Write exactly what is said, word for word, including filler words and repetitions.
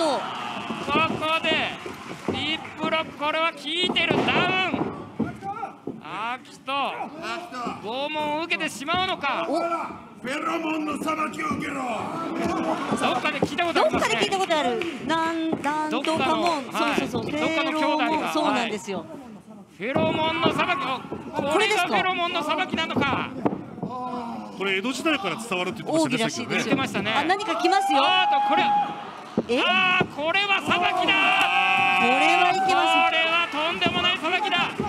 とこでリップロック、これは効いてる。ダウン。アキト拷問を受けてしまうのか。 フェロモンの裁きを受けろ。 どっかで聞いたことありますね。 どっかで聞いたことある。なんなんとかもん、そうそうそう。フェロモン、そうなんですよ。 フェロモンの裁き、これがフェロモンの裁きなのか。 これ江戸時代から伝わるって言ってましたね。 言ってましたね。 あ、何か来ますよ。 あとこれ、 え、 ああこれは裁きだ。 これはいけます。 これはとんでもない裁きだ。